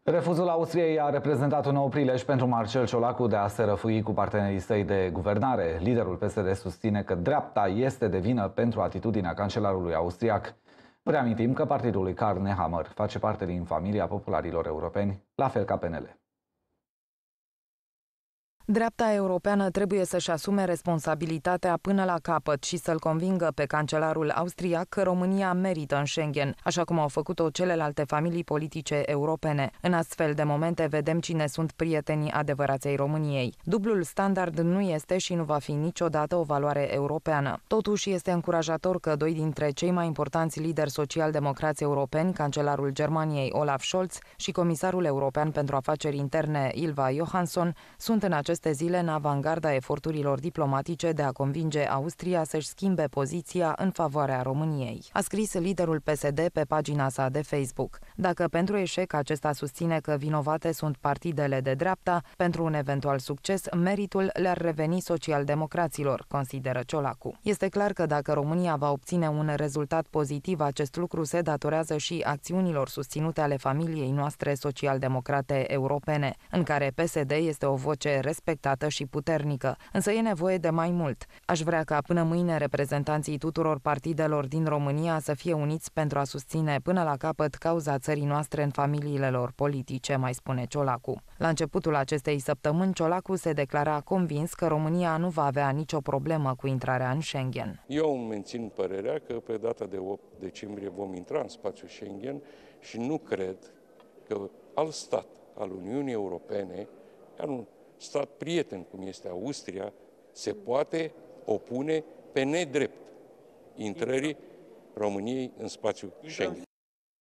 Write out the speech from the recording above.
Refuzul Austriei a reprezentat un nou prilej pentru Marcel Ciolacu de a se răfui cu partenerii săi de guvernare. Liderul PSD susține că dreapta este de vină pentru atitudinea cancelarului austriac. Vă reamintim că partidul lui Karl Nehammer face parte din familia popularilor europeni, la fel ca PNL. Dreapta europeană trebuie să-și asume responsabilitatea până la capăt și să-l convingă pe cancelarul austriac că România merită în Schengen, așa cum au făcut-o celelalte familii politice europene. În astfel de momente vedem cine sunt prietenii adevărați ai României. Dublul standard nu este și nu va fi niciodată o valoare europeană. Totuși este încurajator că doi dintre cei mai importanți lideri social-democrați europeni, cancelarul Germaniei Olaf Scholz și comisarul european pentru afaceri interne Ylva Johansson, sunt în aceste zile în avangarda eforturilor diplomatice de a convinge Austria să-și schimbe poziția în favoarea României. A scris liderul PSD pe pagina sa de Facebook. Dacă pentru eșec acesta susține că vinovate sunt partidele de dreapta, pentru un eventual succes, meritul le-ar reveni social-democraților, consideră Ciolacu. Este clar că dacă România va obține un rezultat pozitiv, acest lucru se datorează și acțiunilor susținute ale familiei noastre social-democrate europene, în care PSD este o voce respectată și puternică, însă e nevoie de mai mult. Aș vrea ca până mâine reprezentanții tuturor partidelor din România să fie uniți pentru a susține până la capăt cauza țării noastre în familiile lor politice, mai spune Ciolacu. La începutul acestei săptămâni, Ciolacu se declara convins că România nu va avea nicio problemă cu intrarea în Schengen. Eu îmi mențin părerea că pe data de 8 decembrie vom intra în spațiul Schengen și nu cred că alt stat al Uniunii Europene, un stat prieten cum este Austria, se poate opune pe nedrept intrării României în spațiul Schengen.